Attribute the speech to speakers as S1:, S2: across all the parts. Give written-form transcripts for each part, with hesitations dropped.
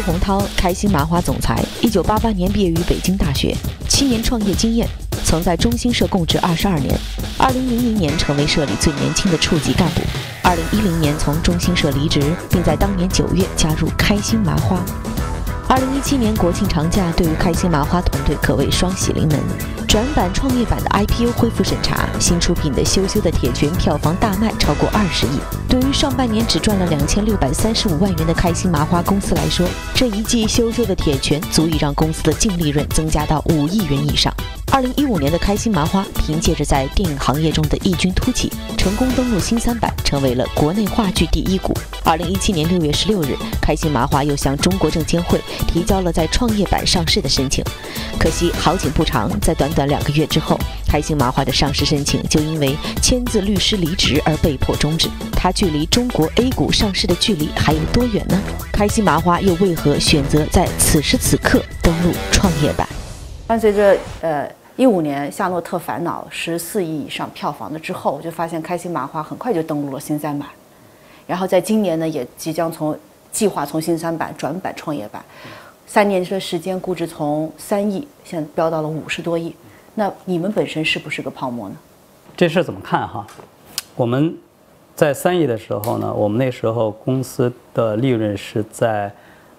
S1: 洪涛，开心麻花总裁，1988年毕业于北京大学，7年创业经验，曾在中新社供职22年，2000年成为社里最年轻的处级干部，2010年从中新社离职，并在当年9月加入开心麻花。2017年国庆长假，对于开心麻花团队可谓双喜临门。转版创业版的 IPO 恢复审查，新出品的羞羞的铁拳票房大卖超过20亿。对于上半年只赚了2635万元的开心麻花公司来说，这一季羞羞的铁拳足以让公司的净利润增加到5亿元以上。2015年的开心麻花凭借着在电影行业中的异军突起，成功登陆新三板，成为了国内话剧第一股。2017年6月16日，开心麻花又向中国证监会提交了在创业板上市的申请。可惜好景不长，在短短2个月之后，开心麻花的上市申请就因为签字律师离职而被迫终止。它距离中国 A 股上市的距离还有多远呢？开心麻花又为何选择在此时此刻登陆创业板？
S2: 伴随着15年《夏洛特烦恼》14亿以上票房的之后，我就发现开心麻花很快就登陆了新三板，然后在今年呢，也即将计划从新三板转板创业板。3年的时间，估值从3亿现在飙到了50多亿。那你们本身是不是个泡沫呢？
S3: 这事怎么看哈？我们在3亿的时候呢，我们那时候公司的利润是在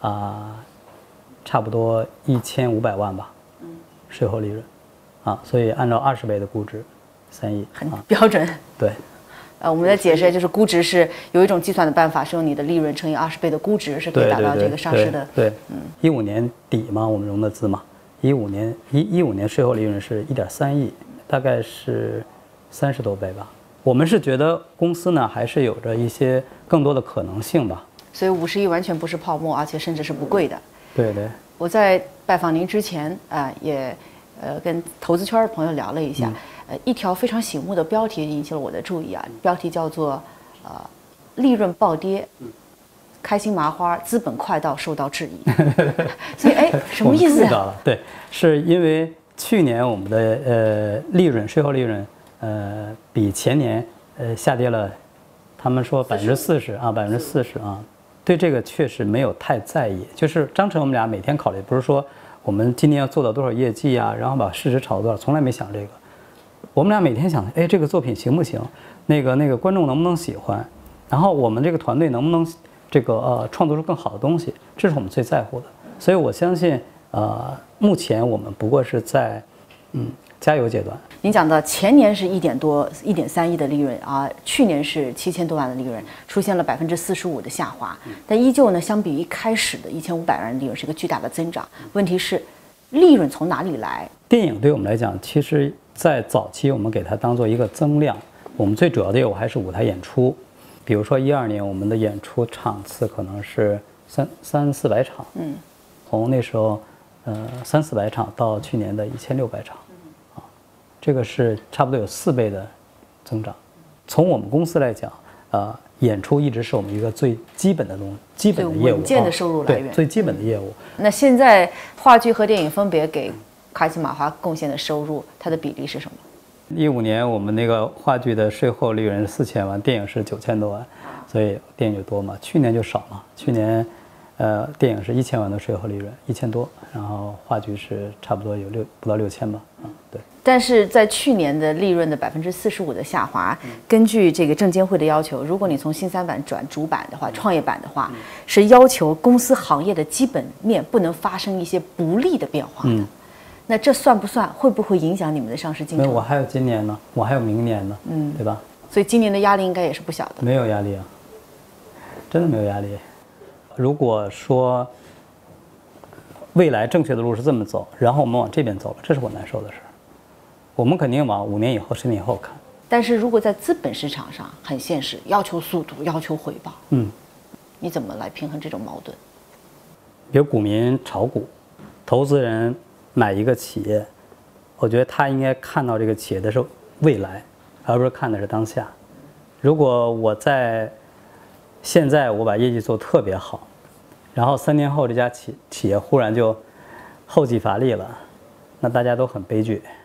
S3: 差不多1500万吧，税后利润，所以按照20倍的估值，3亿，
S2: 很标准。
S3: 对。
S2: 我们的解释就是估值是有一种计算的办法，是用你的利润乘以20倍的估值，是可以达到这个上市的。
S3: 对，15年底嘛，我们融的资嘛，15年税后利润是1.3亿，大概是30多倍吧。我们是觉得公司呢还是有着一些更多的可能性吧。所
S2: 以50亿完全不是泡沫，而且甚至是不贵的。
S3: 对。
S2: 我在拜访您之前也跟投资圈的朋友聊了一下。一条非常醒目的标题引起了我的注意标题叫做利润暴跌，开心麻花资本快到受到质疑。所以什么意思啊？
S3: 对，是因为去年我们的税后利润比前年下跌了，他们说40%啊，40%啊。对这个确实没有太在意，就是张晨我们俩每天考虑，不是说我们今年要做到多少业绩啊，然后把市值炒到多少，从来没想这个。我们俩每天想，这个作品行不行？那个观众能不能喜欢？然后我们这个团队能不能创作出更好的东西？这是我们最在乎的。所以我相信，目前我们不过是在加油阶段。
S2: 您讲的前年是1.3亿的利润去年是7000多万的利润，出现了45%的下滑，但依旧呢，相比于开始的1500万的利润是一个巨大的增长。问题是，利润从哪里来？
S3: 电影对我们来讲，其实在早期我们给它当做一个增量，我们最主要的业务还是舞台演出。比如说12年我们的演出场次可能是300-400场，从那时候300-400场到去年的1600场，这个是差不多有4倍的增长。从我们公司来讲，演出一直是我们一个最基本的基本的业务，
S2: 稳健的收入来源，
S3: 对，最基本的业务。
S2: 那现在话剧和电影分别给开心麻花贡献的收入，它的比例是什么
S3: ？15年我们那个话剧的税后利润是4000万，电影是9000多万，所以电影就多嘛。去年就少了，去年电影是1000万的税后利润，1000多，然后话剧是差不多有不到6000吧，对。
S2: 但是在去年的利润的45%的下滑，根据这个证监会的要求，如果你从新三板转主板的话，创业板的话，是要求公司行业的基本面不能发生一些不利的变化的。那这算不算？会不会影响你们的上市进程？
S3: 我还有今年呢，我还有明年呢，对吧？
S2: 所以今年的压力应该也是不小的。
S3: 没有压力啊，真的没有压力。如果说未来正确的路是这么走，然后我们往这边走了，这是我难受的事儿。我们肯定往5年以后、10年以后看。
S2: 但是如果在资本市场上很现实，要求速度、要求回报，你怎么来平衡这种矛盾？
S3: 比如股民炒股，投资人买一个企业，我觉得他应该看到这个企业的是未来，而不是看的是当下。如果我在现在我把业绩做得特别好，然后3年后这家企业忽然就后继乏力了，那大家都很悲剧。